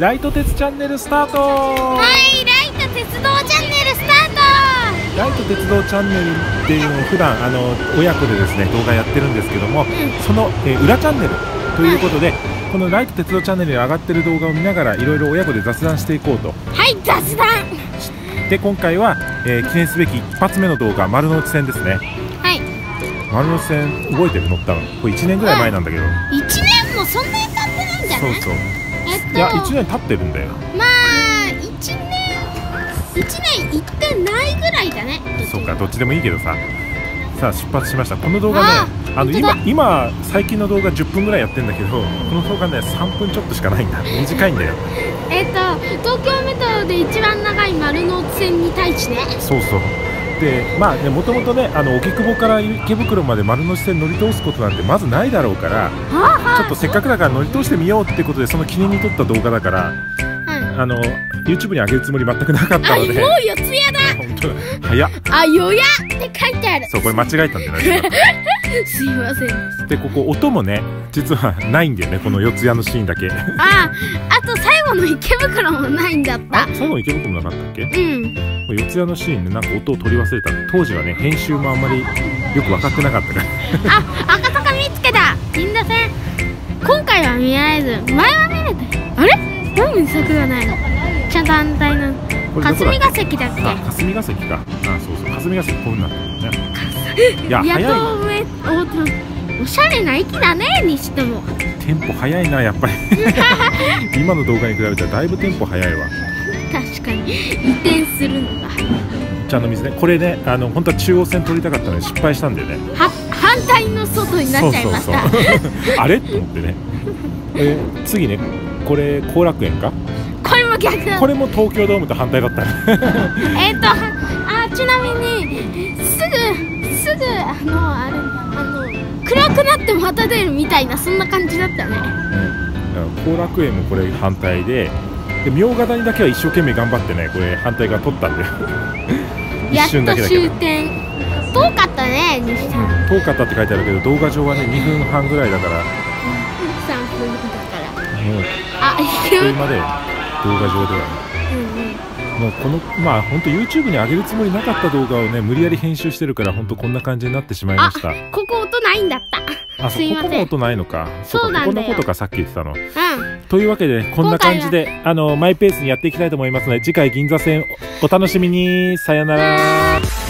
ライト鉄チャンネルスタート。 はい、ライト鉄道チャンネルスタート。 ライト鉄道チャンネルっていうのを普段親子でですね動画やってるんですけども、その、裏チャンネルということで、このライト鉄道チャンネルに上がってる動画を見ながらいろいろ親子で雑談していこうと。 はい、雑談で、今回は、記念すべき一発目の動画、丸ノ内線ですね。 はい、 丸ノ内線覚えてる？乗ったのこれ1年ぐらい前なんだけど。 1年もそんなに経ってないんじゃない？ そうそう、いや1年経ってるんだよ。 まあ1年行ってないぐらいだね。 そうか、どっちでもいいけどさ。さあ出発しました。この動画ね、今最近の動画10分ぐらいやってるんだけど、この動画ね3分ちょっとしかないんだ。短いんだよ。 東京メトロで一番長い丸ノ内線に対してね。そうそう。で、まあね、もともとね荻窪から池袋まで丸ノ内線乗り通すことなんてまずないだろうから、ちょっとせっかくだから乗り通してみようってことで、その記念に撮った動画だから、YouTube に上げるつもり全くなかったので。 もう四ツ谷だ。 本当だ、早っ。 よやって書いてある。 そう、これ間違えたんじゃないすいません。 で、ここ音もね実はないんだよね、この四ツ谷のシーンだけ。 あと最後の池袋もないんだった。 最後の池袋もなかったっけ？ うん。 四ツ谷のシーンでなんか音を取り忘れた。当時はね編集もあんまりよく分かってなかったから。 赤坂見つけた。銀座線。今回は見られず、前は見れて。あれ？なんで柵がないの？ちゃんと反対の霞ヶ関だっけ？ 霞ヶ関か。そうそう、霞ヶ関こうなってるね。いや、早いな。 おしゃれな駅だねにしても。 テンポ早いな、やっぱり。今の動画に比べたらだいぶテンポ早いわ。 確かに移転するのが。 茶の水ね、これね本当は中央線取りたかったのに失敗したんだよね。 反対の外になっちゃいました。 あれと思ってね。次ね、これ後楽園か。 これも逆だ。 これも東京ドームと反対だったね。 ちなみにすぐ暗くなってまた出るみたいな、そんな感じだったね。 後楽園もこれ反対で、茗荷谷だけは一生懸命頑張ってね、これ反対側取ったんだよ。一瞬だけだけど。やっと終点。遠かったね、西さん。遠かったって書いてあるけど、動画上はね2分半ぐらいだから。3 分だから。 それまで動画上ではね。もうこの本当 YouTube に上げるつもりなかった動画をね無理やり編集してるから、本当こんな感じになってしまいました。 ここ音ないんだった。 すいません。ここも音ないのか。 そうなんだよ。 こんなことか、さっき言ってたの。というわけでこんな感じでマイペースにやっていきたいと思いますので、次回銀座線お楽しみに。さよなら。